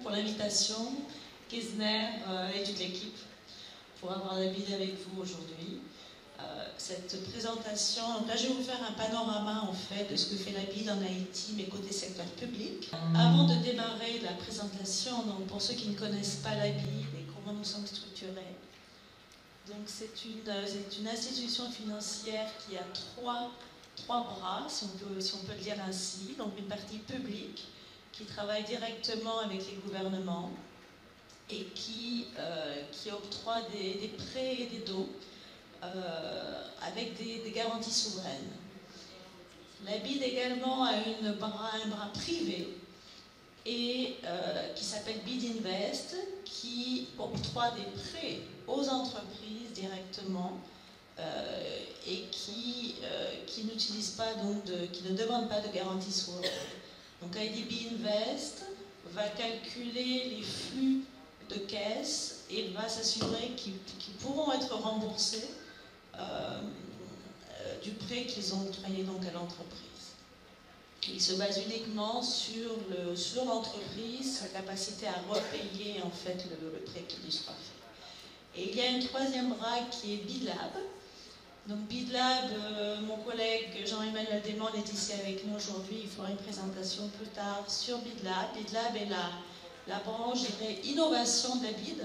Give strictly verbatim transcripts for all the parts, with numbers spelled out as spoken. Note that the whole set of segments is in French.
pour l'invitation, Kisner euh, et toute l'équipe pour avoir la bide avec vous aujourd'hui. Euh, cette présentation, donc là je vais vous faire un panorama en fait de ce que fait la bide en Haïti, mais côté secteur public. Avant de démarrer la présentation, donc pour ceux qui ne connaissent pas la bide et comment nous sommes structurés, donc c'est une, c'est une institution financière qui a trois, trois bras, si on, peut, si on peut le dire ainsi. Donc une partie publique qui travaille directement avec les gouvernements et qui, euh, qui octroie des, des prêts et des dons euh, avec des, des garanties souveraines. La bide également a une bras, un bras privé et euh, qui s'appelle bide Invest, qui octroie des prêts aux entreprises directement euh, et qui, euh, qui n'utilise pas donc de, qui ne demande pas de garantie souveraine. Donc I D B Invest va calculer les flux de caisse et va s'assurer qu'ils qu'ils pourront être remboursés euh, euh, du prêt qu'ils ont octroyé donc à l'entreprise. Il se base uniquement sur le, sur l'entreprise, sa capacité à repayer en fait le, le prêt qui lui sera fait. Et il y a une troisième bras qui est BidLab. Donc BidLab, euh, mon collègue Jean-Emmanuel Desmondes est ici avec nous aujourd'hui. Il fera une présentation plus tard sur BidLab. BidLab est la, la branche, je dirais, innovation de la bide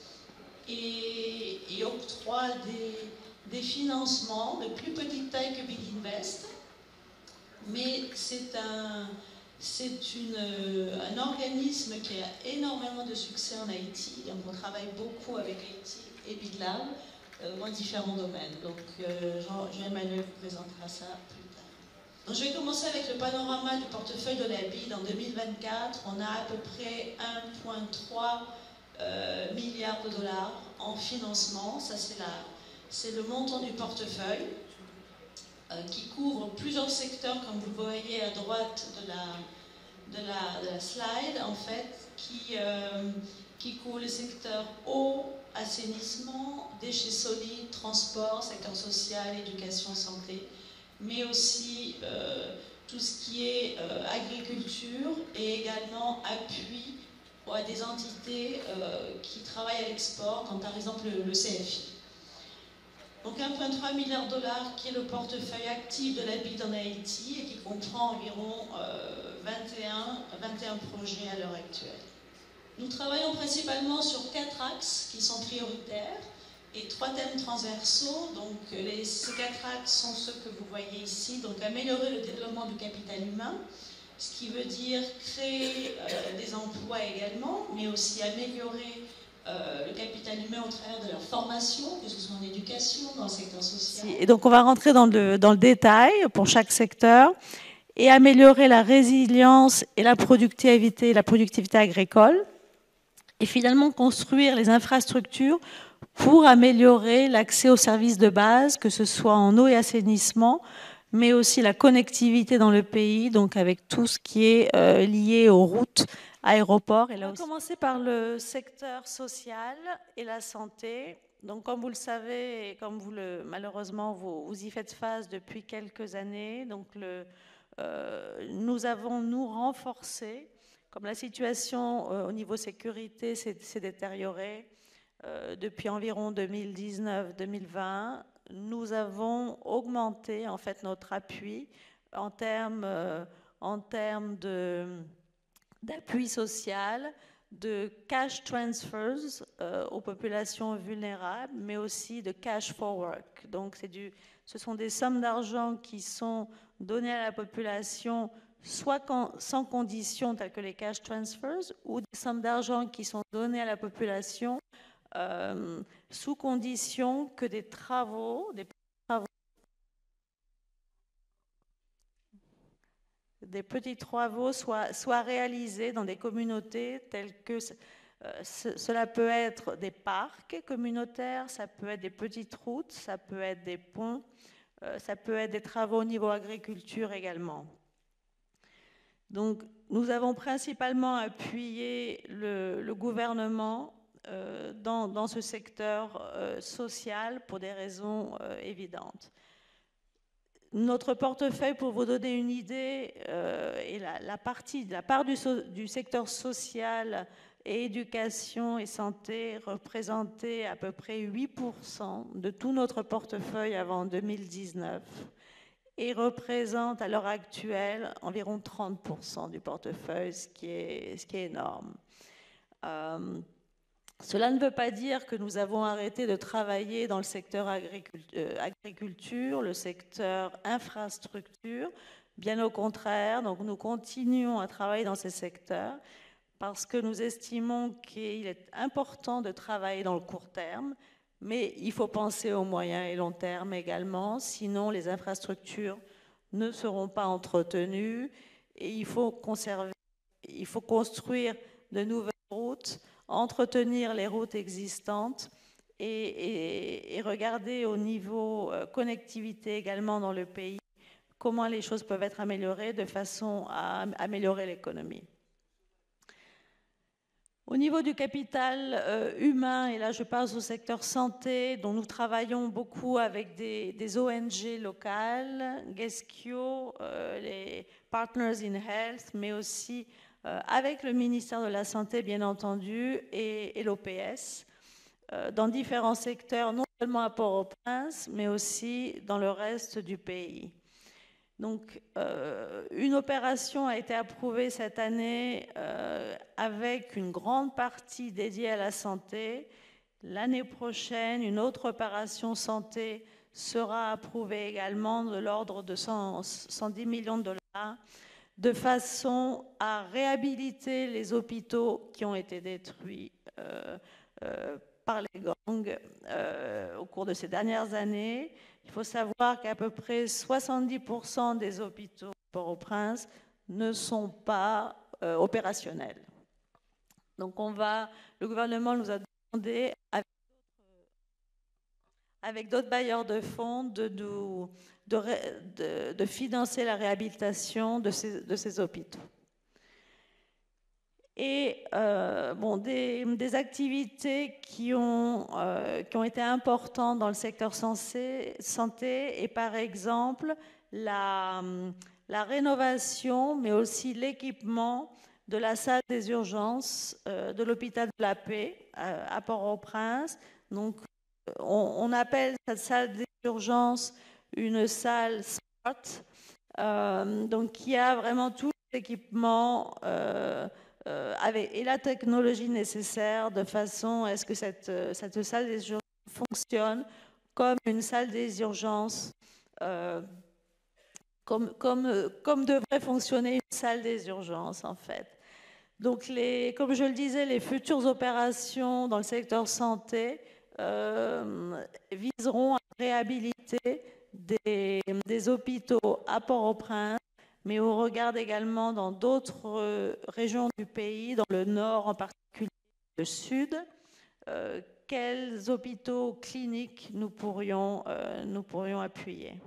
et, et octroie des, des financements de plus petite taille que BidInvest. Mais c'est un, c'est une, un organisme qui a énormément de succès en Haïti. Donc on travaille beaucoup avec Haïti et BidLab euh, dans différents domaines. Donc euh, Jean-Emmanuel vous présentera ça plus tard. Donc, je vais commencer avec le panorama du portefeuille de la bide. En deux mille vingt-quatre, on a à peu près un virgule trois euh, milliard de dollars en financement. Ça, c'est, la, c'est le montant du portefeuille. Euh, qui couvre plusieurs secteurs, comme vous le voyez à droite de la, de la, de la slide, en fait, qui, euh, qui couvre les secteurs eau, assainissement, déchets solides, transport, secteur social, éducation, santé, mais aussi euh, tout ce qui est euh, agriculture et également appui à des entités euh, qui travaillent à l'export, comme par exemple le, le C F I. Donc un virgule trois milliard de dollars qui est le portefeuille actif de la bide en Haïti et qui comprend environ euh, vingt et un, vingt et un projets à l'heure actuelle. Nous travaillons principalement sur quatre axes qui sont prioritaires et trois thèmes transversaux. Donc les, ces quatre axes sont ceux que vous voyez ici. Donc améliorer le développement du capital humain, ce qui veut dire créer euh, des emplois également, mais aussi améliorer Euh, le capital humain au travers de leur formation, que ce soit en éducation, dans le secteur social. Et donc on va rentrer dans le, dans le détail pour chaque secteur et améliorer la résilience et la productivité, la productivité agricole et finalement construire les infrastructures pour améliorer l'accès aux services de base, que ce soit en eau et assainissement, mais aussi la connectivité dans le pays, donc avec tout ce qui est euh, lié aux routes, aéroports. Et là, on va commencer par le secteur social et la santé. Donc, comme vous le savez, et comme vous le, malheureusement, vous, vous y faites face depuis quelques années, donc le, euh, nous avons, nous, renforcé, comme la situation euh, au niveau sécurité s'est détériorée euh, depuis environ deux mille dix-neuf deux mille vingt, nous avons augmenté en fait notre appui en termes, euh, en termes de d'appui social, de cash transfers euh, aux populations vulnérables, mais aussi de cash for work. Donc, c'est du, ce sont des sommes d'argent qui sont données à la population soit quand, sans conditions telles que les cash transfers, ou des sommes d'argent qui sont données à la population euh, sous condition que des travaux, des travaux des petits travaux soient, soient réalisés dans des communautés telles que euh, ce, cela peut être des parcs communautaires, ça peut être des petites routes, ça peut être des ponts, euh, ça peut être des travaux au niveau agriculture également. Donc, nous avons principalement appuyé le, le gouvernement euh, dans, dans ce secteur euh, social pour des raisons euh, évidentes. Notre portefeuille, pour vous donner une idée, euh, est la, la, partie, la part du, so, du secteur social et éducation et santé représentaient à peu près huit pour cent de tout notre portefeuille avant deux mille dix-neuf et représentent à l'heure actuelle environ trente pour cent du portefeuille, ce qui est, ce qui est énorme. Euh, Cela ne veut pas dire que nous avons arrêté de travailler dans le secteur agriculture, le secteur infrastructure. Bien au contraire, donc nous continuons à travailler dans ces secteurs parce que nous estimons qu'il est important de travailler dans le court terme, mais il faut penser au moyen et long terme également, sinon les infrastructures ne seront pas entretenues et il faut conserver, il faut construire de nouvelles routes, entretenir les routes existantes et, et, et regarder au niveau euh, connectivité également dans le pays comment les choses peuvent être améliorées de façon à améliorer l'économie. Au niveau du capital euh, humain, et là je passe au secteur santé, dont nous travaillons beaucoup avec des, des O N G locales, Geskio, euh, les Partners in Health, mais aussi euh, avec le ministère de la Santé, bien entendu, et, et l'O P S, euh, dans différents secteurs, non seulement à Port-au-Prince, mais aussi dans le reste du pays. Donc, euh, une opération a été approuvée cette année euh, avec une grande partie dédiée à la santé. L'année prochaine, une autre opération santé sera approuvée également de l'ordre de cent, cent dix millions de dollars, de façon à réhabiliter les hôpitaux qui ont été détruits euh, euh, par les gangs euh, au cours de ces dernières années. Il faut savoir qu'à peu près soixante-dix pour cent des hôpitaux de Port-au-Prince ne sont pas euh, opérationnels. Donc on va, le gouvernement nous a demandé, avec, avec d'autres bailleurs de fonds, de, de, de, de financer la réhabilitation de ces, de ces hôpitaux. Et euh, bon, des, des activités qui ont, euh, qui ont été importantes dans le secteur santé, santé et par exemple la, la rénovation, mais aussi l'équipement de la salle des urgences euh, de l'hôpital de la Paix euh, à Port-au-Prince. Donc, on, on appelle cette salle des urgences une salle smart, euh, donc qui a vraiment tout l'équipement euh, Euh, avec, et la technologie nécessaire de façon à ce que cette, cette salle des urgences fonctionne comme une salle des urgences, euh, comme, comme, comme devrait fonctionner une salle des urgences en fait. Donc, les, comme je le disais, les futures opérations dans le secteur santé euh, viseront à réhabiliter des, des hôpitaux à Port-au-Prince, mais on regarde également dans d'autres régions du pays, dans le nord en particulier, le sud, euh, quels hôpitaux cliniques nous pourrions, euh, nous pourrions appuyer.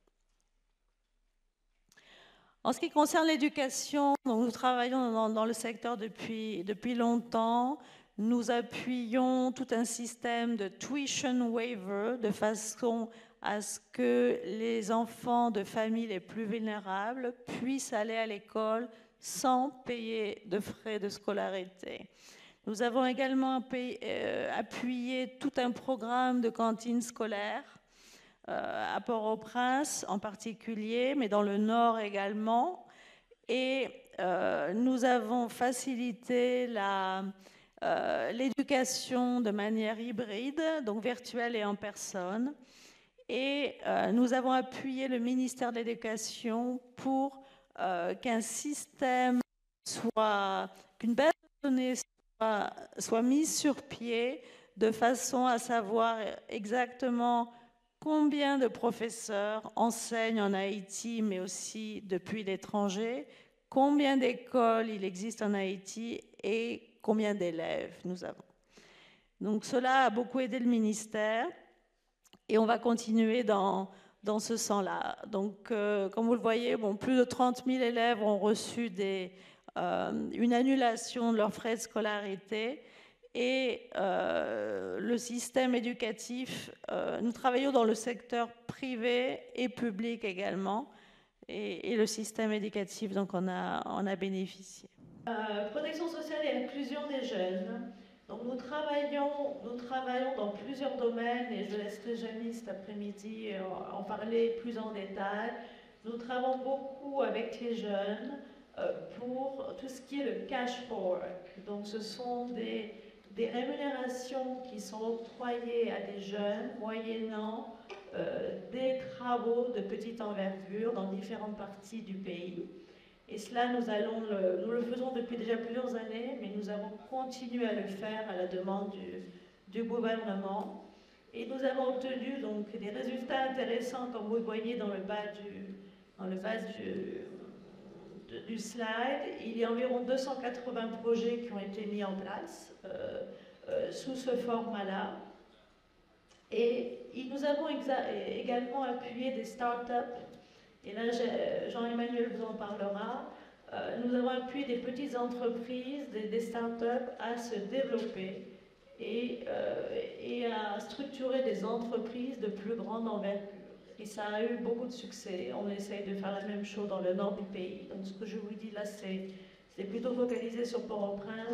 En ce qui concerne l'éducation, nous travaillons dans, dans le secteur depuis, depuis longtemps. Nous appuyons tout un système de tuition waiver de façon à ce que les enfants de familles les plus vulnérables puissent aller à l'école sans payer de frais de scolarité. Nous avons également payé, euh, appuyé tout un programme de cantines scolaires euh, à Port-au-Prince en particulier, mais dans le Nord également. Et euh, nous avons facilité la... Euh, l'éducation de manière hybride, donc virtuelle et en personne. Et euh, nous avons appuyé le ministère de l'Éducation pour euh, qu'un système soit, qu'une base de données soit, soit mise sur pied de façon à savoir exactement combien de professeurs enseignent en Haïti, mais aussi depuis l'étranger, combien d'écoles il existe en Haïti et combien d'élèves nous avons. Donc cela a beaucoup aidé le ministère et on va continuer dans, dans ce sens-là. Donc euh, comme vous le voyez, bon, plus de trente mille élèves ont reçu des, euh, une annulation de leurs frais de scolarité et euh, le système éducatif, euh, nous travaillons dans le secteur privé et public également et, et le système éducatif, donc on a, on a bénéficié. Euh, protection sociale et inclusion des jeunes. Donc nous travaillons, nous travaillons dans plusieurs domaines et je laisserai Jamie cet après-midi en parler plus en détail. Nous travaillons beaucoup avec les jeunes euh, pour tout ce qui est le cash for work. Donc ce sont des, des rémunérations qui sont octroyées à des jeunes moyennant euh, des travaux de petite envergure dans différentes parties du pays. Et cela, nous, allons le, nous le faisons depuis déjà plusieurs années, mais nous avons continué à le faire à la demande du, du gouvernement. Et nous avons obtenu donc des résultats intéressants, comme vous le voyez dans le bas du, dans le bas du, de, du slide. Il y a environ deux cent quatre-vingts projets qui ont été mis en place euh, euh, sous ce format-là. Et nous avons également appuyé des startups. Et là, Jean-Emmanuel vous en parlera. Euh, nous avons appuyé des petites entreprises, des, des startups à se développer et, euh, et à structurer des entreprises de plus grande envergure. Et ça a eu beaucoup de succès. On essaye de faire la même chose dans le nord du pays. Donc ce que je vous dis là, c'est plutôt focalisé sur Port-au-Prince.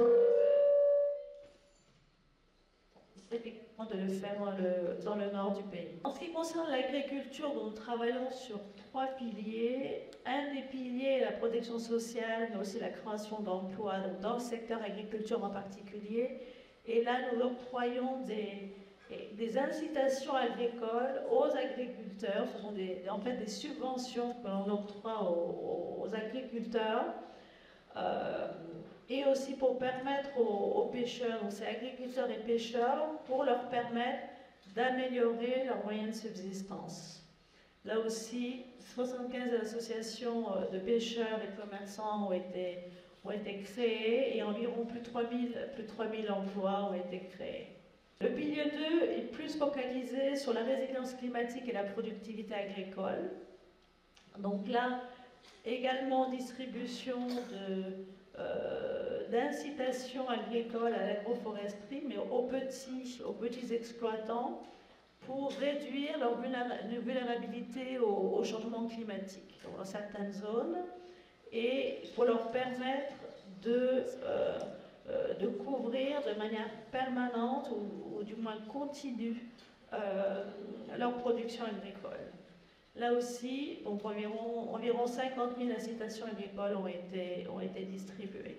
De le faire dans le, dans le nord du pays. En ce qui concerne l'agriculture, nous travaillons sur trois piliers. Un des piliers est la protection sociale, mais aussi la création d'emplois dans le secteur agriculture en particulier. Et là, nous octroyons des, des incitations agricoles aux agriculteurs. Ce sont des, en fait des subventions que l'on octroie aux, aux agriculteurs. Euh, et aussi pour permettre aux, aux pêcheurs, donc c'est agriculteurs et pêcheurs, pour leur permettre d'améliorer leurs moyens de subsistance. Là aussi, soixante-quinze associations de pêcheurs et commerçants ont été, ont été créées et environ plus de trois mille emplois ont été créés. Le pilier deux est plus focalisé sur la résilience climatique et la productivité agricole. Donc là, également distribution de Euh, d'incitation agricole à l'agroforesterie, mais aux petits, aux petits exploitants, pour réduire leur vulnérabilité au, au changement climatique dans certaines zones et pour leur permettre de, euh, euh, de couvrir de manière permanente ou, ou du moins continue euh, leur production agricole. Là aussi, donc environ, environ cinquante mille incitations agricoles ont été, ont été distribuées.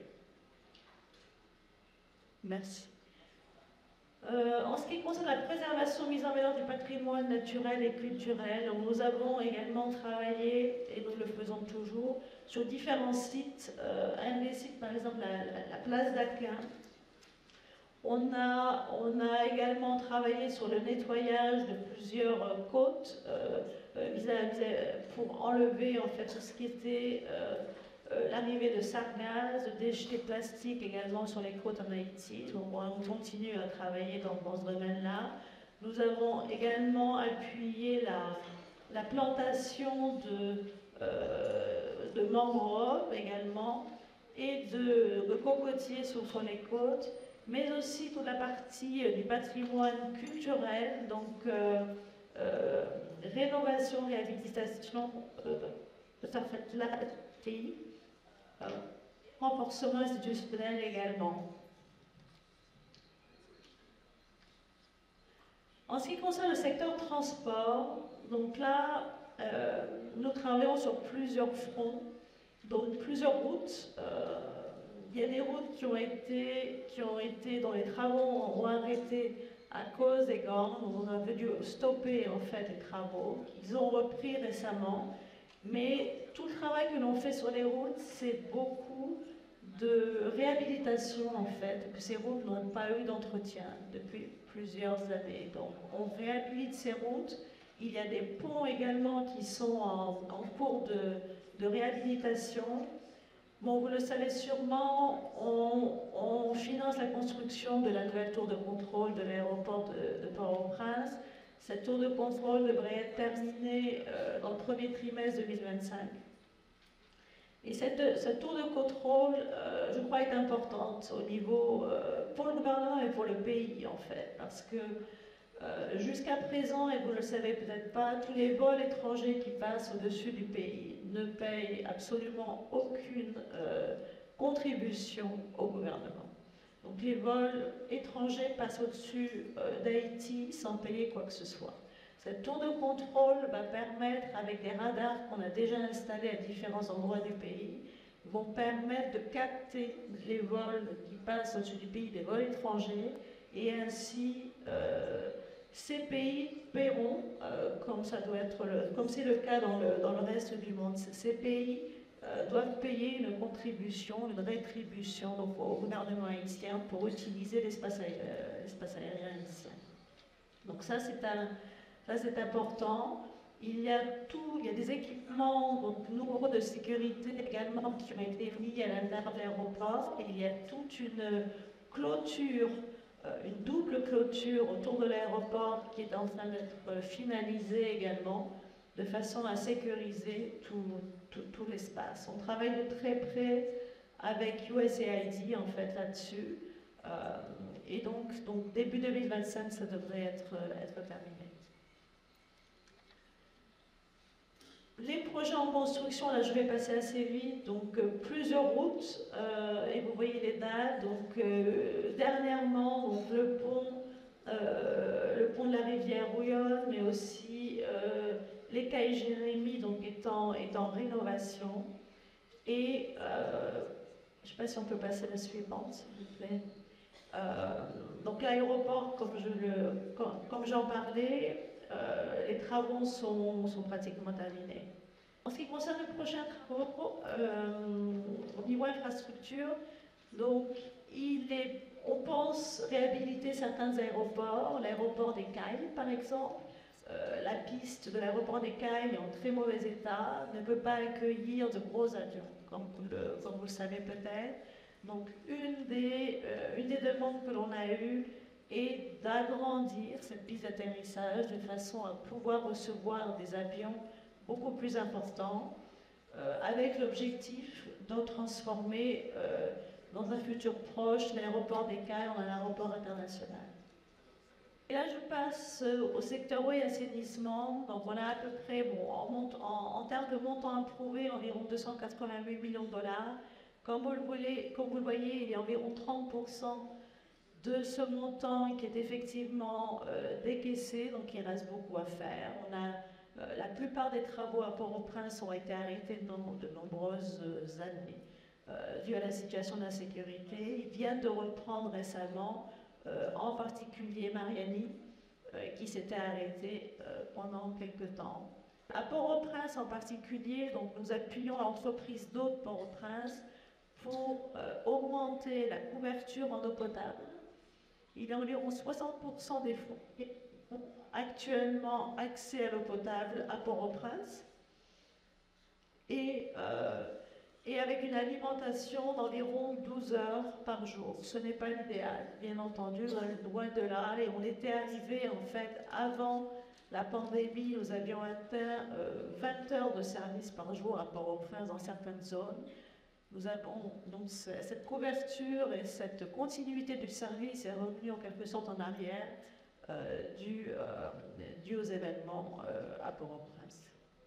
Merci. Euh, en ce qui concerne la préservation mise en valeur du patrimoine naturel et culturel, nous avons également travaillé, et nous le faisons toujours, sur différents sites. Euh, un des sites, par exemple, la, la, la place d'Aquin. On a, on a également travaillé sur le nettoyage de plusieurs côtes euh, pour enlever en fait tout ce qui était euh, euh, l'arrivée de sargasses, de déchets plastiques également sur les côtes en Haïti. Donc on continue à travailler dans, dans ce domaine-là. Nous avons également appuyé la, la plantation de, euh, de mangroves également et de, de cocotiers sur, sur les côtes, mais aussi toute la partie euh, du patrimoine culturel, donc euh, euh, rénovation, réhabilitation euh, de cette partie, euh, renforcement institutionnel également. En ce qui concerne le secteur transport, donc là, euh, nous travaillons sur plusieurs fronts, donc plusieurs routes. Euh, Il y a des routes qui ont été, qui ont été dans les travaux, ont arrêté à cause des gangs. On a dû stopper en fait les travaux. Ils ont repris récemment. Mais tout le travail que l'on fait sur les routes, c'est beaucoup de réhabilitation en fait, que ces routes n'ont pas eu d'entretien depuis plusieurs années. Donc on réhabilite ces routes. Il y a des ponts également qui sont en, en cours de, de réhabilitation. Bon, vous le savez sûrement, on, on finance la construction de la nouvelle tour de contrôle de l'aéroport de, de Port-au-Prince. Cette tour de contrôle devrait être terminée euh, dans le premier trimestre deux mille vingt-cinq. Et cette, cette tour de contrôle, euh, je crois, est importante au niveau, euh, pour le gouvernement et pour le pays, en fait, parce que Euh, jusqu'à présent, et vous ne le savez peut-être pas, tous les vols étrangers qui passent au-dessus du pays ne payent absolument aucune euh, contribution au gouvernement. Donc les vols étrangers passent au-dessus euh, d'Haïti sans payer quoi que ce soit. Cette tour de contrôle va permettre, avec des radars qu'on a déjà installés à différents endroits du pays, vont permettre de capter les vols qui passent au-dessus du pays, des vols étrangers, et ainsi euh, ces pays paieront, euh, comme ça doit être, le, comme c'est le cas dans le, dans le reste du monde, ces pays euh, doivent payer une contribution, une rétribution donc, au gouvernement haïtien pour utiliser l'espace aérien, l'espace aérien haïtien. Donc ça c'est un, ça c'est important. Il y a tout, il y a des équipements donc, nouveaux de sécurité également qui ont été mis à l'intérieur de l'aéroport, et il y a toute une clôture, une double clôture autour de l'aéroport qui est en train d'être finalisée également, de façon à sécuriser tout, tout, tout l'espace. On travaille de très près avec U S A I D en fait là-dessus, euh, et donc, donc début deux mille vingt-cinq ça devrait être, être terminé. Les projets en construction, là je vais passer assez vite, donc euh, plusieurs routes, euh, et vous voyez les dates, donc euh, dernièrement donc, le, pont, euh, le pont de la rivière Rouillonne, mais aussi euh, les Cailles Jérémy donc, est, en, est en rénovation, et euh, je ne sais pas si on peut passer la suivante s'il vous plaît. Euh, donc l'aéroport, comme, je le, comme, comme j'en parlais, Euh, les travaux sont, sont pratiquement terminés. En ce qui concerne les prochains travaux, euh, au niveau infrastructure, donc il est, on pense réhabiliter certains aéroports, l'aéroport des Cayes par exemple. Euh, la piste de l'aéroport des Cayes est en très mauvais état, ne peut pas accueillir de gros avions, comme vous le, comme vous le savez peut-être. Donc une des, euh, une des demandes que l'on a eues, et d'agrandir cette piste d'atterrissage de façon à pouvoir recevoir des avions beaucoup plus importants, euh, avec l'objectif de transformer euh, dans un futur proche l'aéroport des Cayes en un aéroport international. Et là je passe au secteur eau et assainissement. Donc on a à peu près, bon, en, en, en termes de montant approuvé, environ deux cent quatre-vingt-huit millions de dollars. Comme vous le voyez, comme vous le voyez il y a environ trente pour cent de ce montant qui est effectivement euh, décaissé, donc il reste beaucoup à faire. On a, euh, la plupart des travaux à Port-au-Prince ont été arrêtés de, de nombreuses années, euh, dû à la situation d'insécurité. Ils viennent de reprendre récemment, euh, en particulier Mariani, euh, qui s'était arrêté euh, pendant quelques temps. À Port-au-Prince en particulier, donc nous appuyons l'entreprise d'eau de Port-au-Prince pour euh, augmenter la couverture en eau potable. Il y a environ soixante pour cent des fonds qui ont actuellement accès à l'eau potable à Port-au-Prince, et, euh, et avec une alimentation d'environ douze heures par jour. Ce n'est pas l'idéal, bien entendu, loin de là. Et on était arrivé, en fait, avant la pandémie, nous avions atteint euh, vingt heures de service par jour à Port-au-Prince dans certaines zones. Nous avons donc cette couverture et cette continuité du service est revenue en quelque sorte en arrière euh, dû, euh, dû aux événements euh, à Port-au-Prince.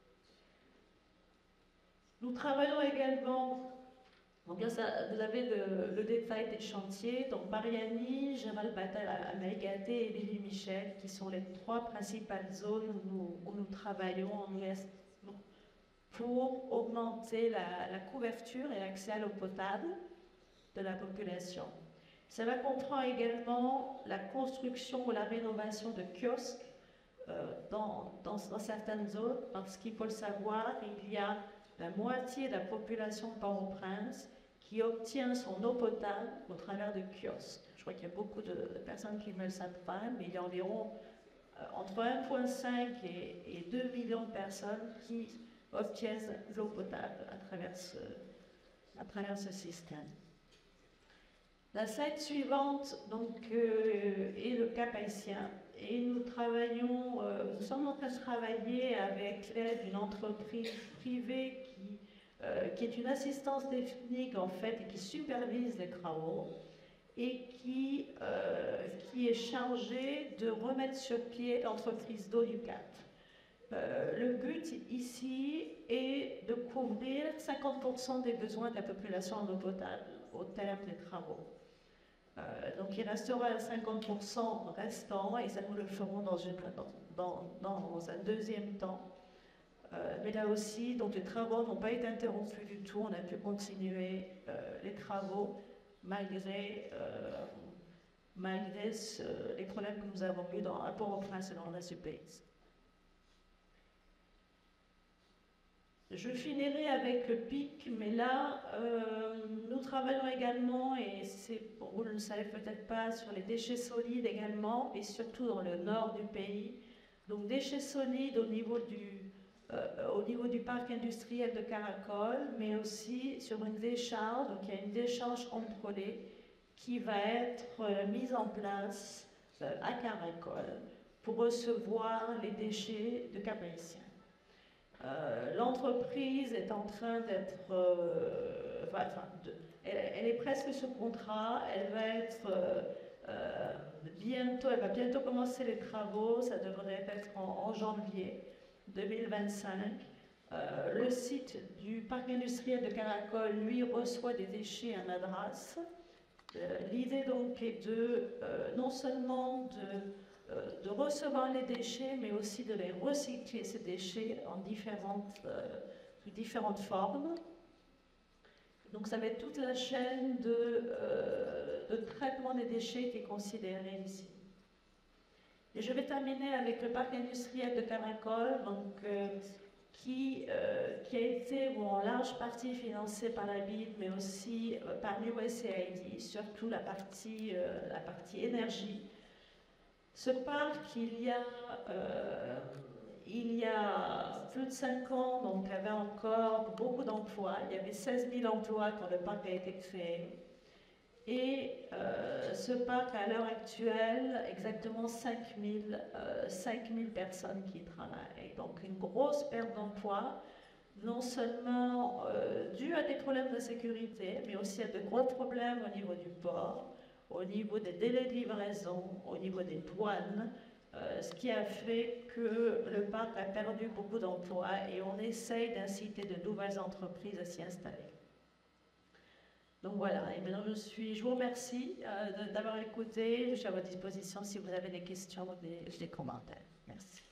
Nous travaillons également, donc là, ça, vous avez le, le détail des chantiers, donc Mariani, Gérald Batal, Américaté et Billy Michel, qui sont les trois principales zones où nous, où nous travaillons en Ouest pour augmenter la, la couverture et l'accès à l'eau potable de la population. Cela comprend également la construction ou la rénovation de kiosques euh, dans, dans, dans certaines zones, parce qu'il faut le savoir, il y a la moitié de la population de Port-au-Prince qui obtient son eau potable au travers de kiosques. Je crois qu'il y a beaucoup de, de personnes qui ne le savent pas, mais il y a environ euh, entre un virgule cinq et, et deux millions de personnes qui obtiennent l'eau potable à travers ce, à travers ce système. La slide suivante donc, euh, est le Cap haïtien, et nous travaillons, euh, nous sommes en train de travailler avec l'aide d'une entreprise privée qui, euh, qui est une assistance technique en fait et qui supervise les travaux et qui, euh, qui est chargée de remettre sur pied l'entreprise d'eau du Cap. Euh, le but ici est de couvrir cinquante pour cent des besoins de la population en eau potable au terme des travaux. Euh, donc il restera cinquante pour cent restant et ça nous le ferons dans, une, dans, dans, dans un deuxième temps. Euh, mais là aussi, donc les travaux n'ont pas été interrompus du tout, on a pu continuer euh, les travaux malgré, euh, malgré ce, les problèmes que nous avons eus dans Port-au-Prince et dans la Supéis. Je finirai avec le pic, mais là, euh, nous travaillons également, et c'est, pour vous ne le savez peut-être pas, sur les déchets solides également, et surtout dans le nord du pays. Donc déchets solides au niveau du, euh, au niveau du parc industriel de Caracol, mais aussi sur une décharge, donc il y a une décharge contrôlée qui va être euh, mise en place euh, à Caracol pour recevoir les déchets de Cap-Haïtien. Euh, L'entreprise est en train d'être, euh, enfin, enfin, de, elle, elle est presque sous contrat, elle va être euh, euh, bientôt, elle va bientôt commencer les travaux, ça devrait être en, en janvier deux mille vingt-cinq. Euh, le site du parc industriel de Caracol, lui, reçoit des déchets à Madras. Euh, L'idée donc est de, euh, non seulement de de recevoir les déchets, mais aussi de les recycler, ces déchets, en différentes, euh, sous différentes formes. Donc ça va être toute la chaîne de, euh, de traitement des déchets qui est considérée ici. Et je vais terminer avec le parc industriel de Caracol, donc, euh, qui, euh, qui a été bon, en large partie financé par la B I D, mais aussi euh, par l'U S A I D, surtout la partie, euh, la partie énergie. Ce parc, il y a, euh, il y a plus de cinq ans, donc avait encore beaucoup d'emplois. Il y avait seize mille emplois quand le parc a été créé. Et euh, ce parc, à l'heure actuelle, exactement cinq mille personnes qui y travaillent. Donc une grosse perte d'emploi, non seulement euh, due à des problèmes de sécurité, mais aussi à de gros problèmes au niveau du port, au niveau des délais de livraison, au niveau des douanes, euh, ce qui a fait que le parc a perdu beaucoup d'emplois et on essaye d'inciter de nouvelles entreprises à s'y installer. Donc voilà, et maintenant je, suis, je vous remercie euh, d'avoir écouté, je suis à votre disposition si vous avez des questions ou des, des commentaires. Merci.